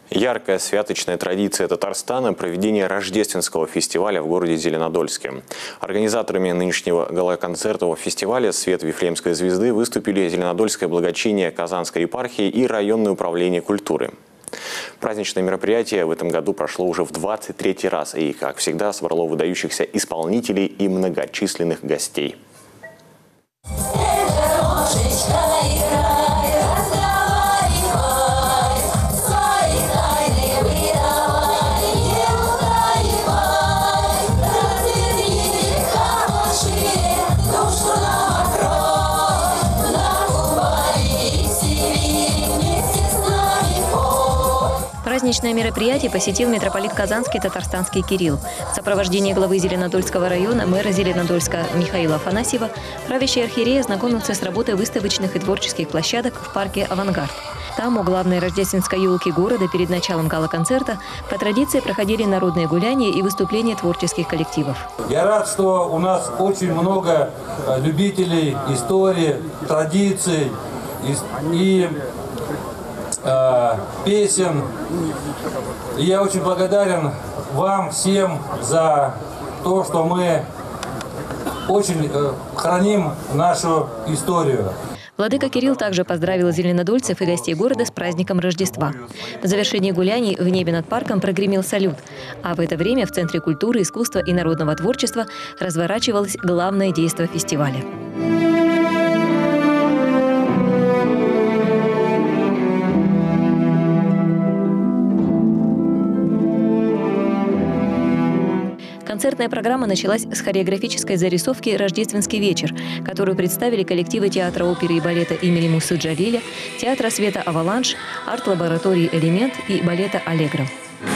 Яркая святочная традиция Татарстана – проведение рождественского фестиваля в городе Зеленодольске. Организаторами нынешнего гала-концертного фестиваля «Свет Вифлеемской звезды» выступили Зеленодольское благочиние Казанской епархии и районное управление культуры. Праздничное мероприятие в этом году прошло уже в 23-й раз и, как всегда, собрало выдающихся исполнителей и многочисленных гостей. Праздничное мероприятие посетил митрополит Казанский татарстанский Кирилл. В сопровождении главы Зеленодольского района, мэра Зеленодольска Михаила Афанасьева, правящий архиерей ознакомился с работой выставочных и творческих площадок в парке «Авангард». Там, у главной рождественской елки города, перед началом гала-концерта, по традиции проходили народные гуляния и выступления творческих коллективов. Я рад, что у нас очень много любителей истории, традиций и песен. И я очень благодарен вам всем за то, что мы очень храним нашу историю. Владыка Кирилл также поздравил зеленодольцев и гостей города с праздником Рождества. В завершении гуляний в небе над парком прогремел салют. А в это время в Центре культуры, искусства и народного творчества разворачивалось главное действо фестиваля. Концертная программа началась с хореографической зарисовки «Рождественский вечер», которую представили коллективы театра оперы и балета имени Мусы Джалиля, театра света «Аваланж», арт-лаборатории «Элемент» и балета «Аллегро».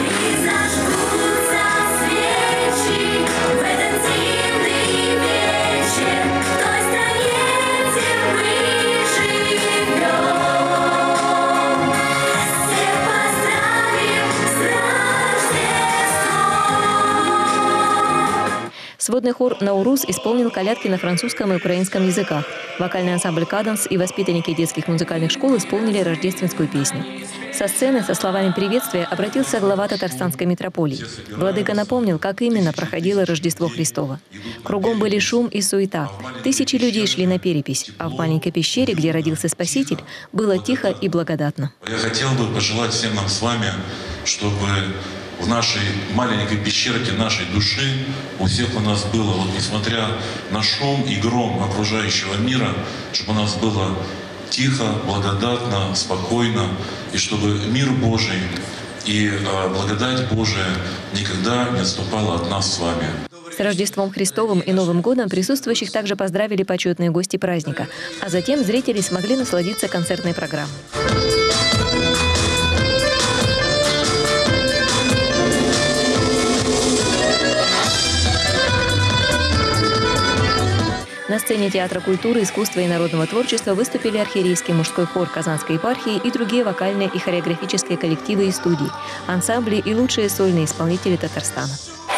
Сводный хор «Наурус» исполнил колядки на французском и украинском языках. Вокальный ансамбль «Каданс» и воспитанники детских музыкальных школ исполнили рождественскую песню. Со сцены со словами приветствия обратился глава татарстанской митрополии. Владыка напомнил, как именно проходило Рождество Христово. Кругом были шум и суета. Тысячи людей шли на перепись, а в маленькой пещере, где родился Спаситель, было тихо и благодатно. Я хотел бы пожелать всем нам с вами, чтобы в нашей маленькой пещерке нашей души у всех у нас было, вот несмотря на шум и гром окружающего мира, чтобы у нас было тихо, благодатно, спокойно, и чтобы мир Божий и благодать Божия никогда не отступала от нас с вами. С Рождеством Христовым и Новым годом присутствующих также поздравили почетные гости праздника, а затем зрители смогли насладиться концертной программой. На сцене Театра культуры, искусства и народного творчества выступили архиерейский мужской хор Казанской епархии и другие вокальные и хореографические коллективы и студии, ансамбли и лучшие сольные исполнители Татарстана.